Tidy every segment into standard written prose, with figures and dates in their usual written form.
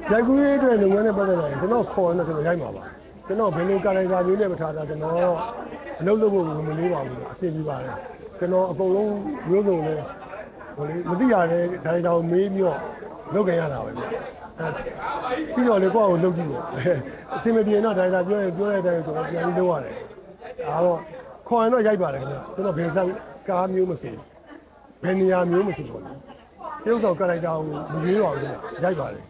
ရိုက်ကူးရေးအတွက်လုပ်ငန်းနဲ့ပတ်သက်လာရင်ကျွန်တော်ခေါ်နေကျွန်တော်ရိုက်မှာပါကျွန်တော်ဘယ်လိုကာရိုက်တာမျိုးနဲ့မထားတာကျွန်တော်အလုပ်လုပ်ဖို့မလေးပါဘူးအဆင်ပြေပါတယ်ကျွန်တော်အကုန်လုံးမျိုးစုံနဲ့ဟိုလေမသိရတဲ့ဒါရိုက်တာကိုမေးပြီးတော့လုပ်ကြရတာပဲဗျပြီးတော့လေကိုယ့်ကိုလုပ်ကြည့်ပေါ့အဆင်မပြေတော့ဒါရိုက်တာပြောရင်ပြောတဲ့အတိုင်းကျွန်တော်ပြန်ပြီးလုပ်ရတယ်ဒါတော့ခေါ်ရင်တော့ရိုက်ပါတယ်ခင်ဗျကျွန်တော်ဘယ်စကားမျိုးမဆိုဘယ်နေရာမျိုးမဆိုပေါ့လေပြုတ်ဆောင်ကာရိုက်တာကိုမရွေးပါဘူးခင်ဗျရိုက်ပါတယ်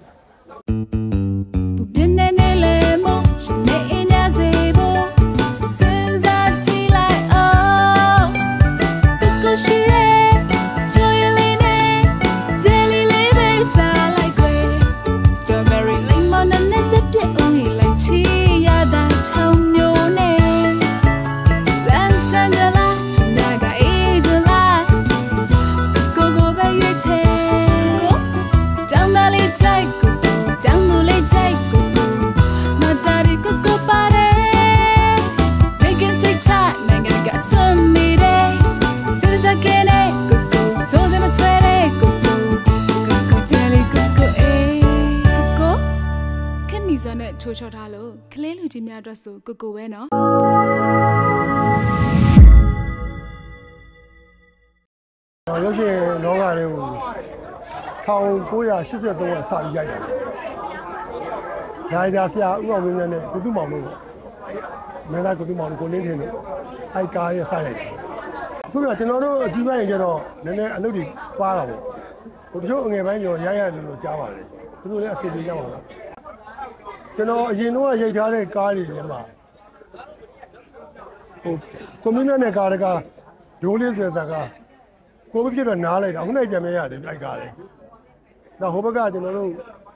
ချိုးချောထားလို့ကလေးလူကြီးများအတွက်ဆိုကိုပဲနော်ရုပ်ရှင်လောကတွေကို1983ကစပြီးရိုက်တာဒါရိုက်တာဆရာဦးအောင်မင်းနဲ့ကုတုမောင်တို့မင်းသားကုတုမောင်တို့ကိုလင်းထင်တို့အိုက်ကားရဲ့စရိုက်တယ်အခုကကျွန်တော်တို့အကြီးပိုင်းရင်ကျတော့နည်းနည်းအလုပ်တွေပါတာပေါ့ဟိုတချို့အငယ်ပိုင်းကျော်ရိုက်ရတယ်လို့ကြားပါတယ်သူတို့လည်းအစီအပြေကြပါလားကျွန်တော်အရင်တော့ရိုက်ထားတဲ့ကားတွေထဲမှာဟိုကွန်မြူနတီနဲ့ကားတကားဒိုးလေးဆိုတဲ့ကားကိုပြည့်တော့နားလိုက်တာအခုနိုင်ပြန်မရတယ်အဲ့ကားလေးတော့ဟိုဘက်ကကျွန်တော်တို့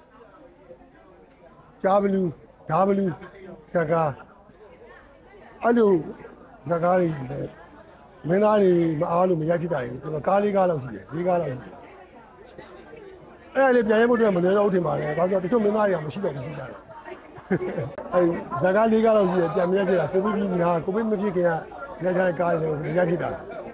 ဂျာဘလူဇကားအဲ့လိုဇကားတွေလည်းမင်းသားတွေမအားလို့မရိုက်ဖြစ်တာတွေကျွန်တော်ကားလေးကားလောက်ရှိတယ်၄ကားလောက်ရှိတယ်အဲ့ဒါလေးပြန်ရိုက်ဖို့အတွက်မလွယ်တော့ဘူးထင်ပါတယ်ဘာလို့ဆိုတော့တချို့မင်းသားတွေကမရှိတော့ဘူးရှိကြတယ်အဲ့ဇကား၄ကားလောက်ရှိတယ်ပြန်မရိုက်ဖြစ်တာကိုပြီးနာကိုပြီးမဖြစ်ခင်ကရိုက်ထားတဲ့ကားတွေလည်းမရိုက်ဖြစ်တာ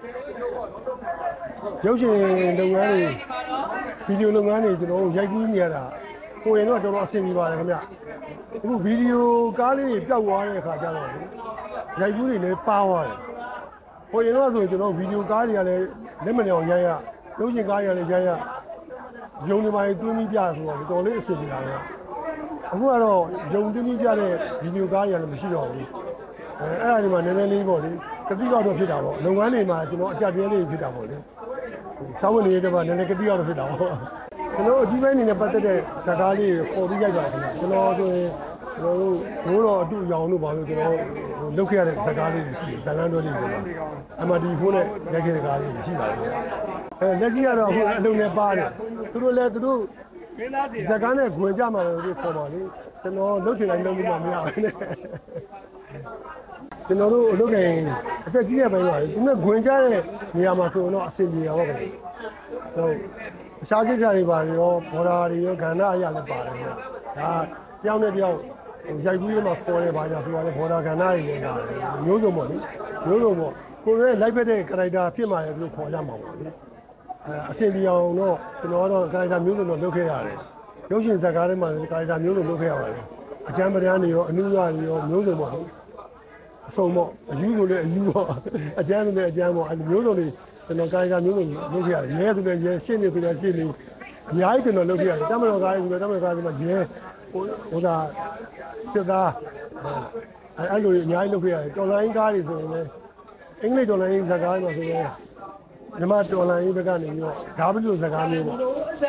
ရုပ်ရှင်လုပ်ငန်းတွေဗီဒီယိုလုပ်ငန်းတွေကျွန်တော်တို့ရိုက်ကူးနေရတာကိုရင်တော့တော်တော်အဆင်ပြေပါတယ်ခင်ဗျအခုဗီဒီယိုကားလေးတွေပျောက်သွားတဲ့အခါကျတော့ရိုက်ကူးတွေလည်းပါသွားတယ်ကိုရင်တော့ဆိုကျွန်တော်ဗီဒီယိုကားတွေကလည်းလက်မလျောင်ရိုက်ရရုပ်ရှင်ကားတွေကလည်းရိုက်ရရုံတွေမှာတွင်းပြီးပြဆိုတော့တော်လေးအဆင်ပြေတာပဲအခုကတော့ရုံတွင်းပြီးပြတဲ့ဗီဒီယိုကားတွေကလည်းမရှိတော့ဘူးအဲ့ဒါဒီမှာနည်းနည်းလေးပေါ့လေကတိကတော့ဖြစ်တာပေါ့လုပ်ငန်းတွေမှာကျွန်တော်အကြက်တဲလေးဖြစ်တာပေါ့လေဆောင်းဝင်နေတဲ့မှာနည်းနည်းကတိကတော့ဖြစ်တာပေါ့ကျွန်တော်အကြီးပိုင်းအနေနဲ့ပတ်သက်တဲ့ဇာတ်ကားလေးကိုပေါ်ပြီးရိုက်ပါတယ်ခင်ဗျကျွန်တော်ဆိုရင်ကျွန်တော်တို့ဘိုးတော်အတူရောင်တို့ပါလို့ကျွန်တော်လုပ်ခဲ့ရတဲ့ဇာတ်ကားလေးတွေရှိတယ်ဇာတ်လမ်းတွဲလေးတွေပါMRT4နဲ့ရိုက်ခဲ့တဲ့ကားလေးတွေရှိပါတယ်ခင်ဗျလက်ရှိကတော့အခုအလုံးနဲ့ပါတယ်သူတို့လည်းသူတို့ဇာတ်ကားနဲ့ဂွင်ကြမှာလို့ခေါ်ပါလေကျွန်တော်လုပ်ချင်တိုင်းလုပ်လို့မရဘူးနဲ့ကျွန်တော်တို့အလုပ်တိုင်းအသက်ကြီးတဲ့ပိုင်းတော့သူနဲ့ဂွင်ကြတဲ့နေရာမှာဆိုတော့အဆင်ပြေတာပေါ့ခင်ဗျဟုတ်အခြားကိစ္စတွေပါရောဘော်ဒါတွေရောကဏ္ဍအရာလည်းပါတယ်ခင်ဗျဒါတယောက်နဲ့တယောက်ရိုက်ကူးရေးမှာခေါ်တယ်ပါကြပြောတယ်ဘော်ဒါကဏ္ဍတွေလည်းပါတယ်မျိုးစုံပေါ့လေမျိုးစုံပေါ့ကိုယ်ရဲ့လိုက်ဖက်တဲ့ကာရိုက်တာဖြစ်မှာလေလို့ခေါ်ကြမှာပေါ့လေအဆင်ပြေအောင်တော့ကျွန်တော်ကတော့ကာရိုက်တာမျိုးစုံတော့လုပ်ခဲ့ရတယ်ရုပ်ရှင်ဇာတ်ကားထဲမှာကာရိုက်တာမျိုးစုံလုပ်ခဲ့ရပါတယ်အကျမ်းပဒန်းတွေရောအနုရတွေရောမျိုးစုံပေါ့လေအစုံပေါ့အယူကိုလည်းအယူပေါ့အကျမ်းဆိုလည်းအကျမ်းပေါ့အဲမျိုးစုံတွေကျွန်တော်ကာရိုက်တာမျိုးစုံလုပ်ခဲ့ရတယ်ရဲဆိုလည်းရဲရှင်းနေပြီလည်းရှင်းနေအများကြီးကျွန်တော်လုပ်ခဲ့ရတယ်တမတော်ကားဆိုလည်းတမတော်ကားဆိုမှရဲဟိုဒါစစ်သားအဲ့လိုအများကြီးလုပ်ခဲ့ရတယ်တော်လိုင်းကားတွေဆိုရင်လည်းအင်္ဂလိပ်တော်လိုင်းဇာတ်ကားတွေမှာဆိုရင်မြန်မာတော်လိုင်းဘက်ကနေပြီးတော့ဓာတ်ပြုဇာတ်ကားမျိုးပေါ့ဒီ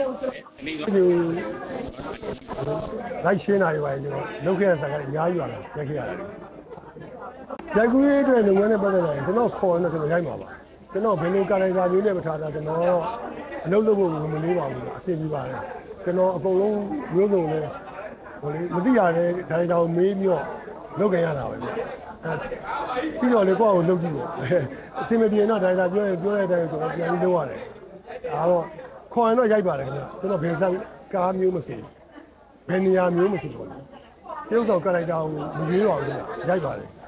လိုက်ရှင်းတာတွေပါကျွန်တော်လုပ်ခဲ့တဲ့ဇာတ်ကားတွေအများကြီးပါလားရိုက်ခဲ့ရတယ်ရိုက်ကူးရေးအတွက်လုပ်ငန်းနဲ့ပတ်သက်လာရင်ကျွန်တော်ခေါ်နေကျွန်တော်ရိုက်မှာပါကျွန်တော်ဘယ်လိုကာရိုက်တာမျိုးနဲ့မထားတာကျွန်တော်အလုပ်လုပ်ဖို့မလေးပါဘူးအဆင်ပြေပါတယ်ကျွန်တော်အကုန်လုံးမျိုးစုံနဲ့ဟိုလေမသိရတဲ့ဒါရိုက်တာကိုမေးပြီးတော့လုပ်ကြရတာပဲဗျပြီးတော့လေကိုယ့်ကိုလုပ်ကြည့်ပေါ့အဆင်မပြေတော့ဒါရိုက်တာပြောရင်ပြောတဲ့အတိုင်းကျွန်တော်ပြန်ပြီးလုပ်ရတယ်ဒါတော့ခေါ်ရင်တော့ရိုက်ပါတယ်ခင်ဗျကျွန်တော်ဘယ်စကားမျိုးမဆိုဘယ်နေရာမျိုးမဆိုပေါ့ပြုတ်ဆောင်ကာရိုက်တာကိုမရွေးပါဘူးဗျရိုက်ပါတယ်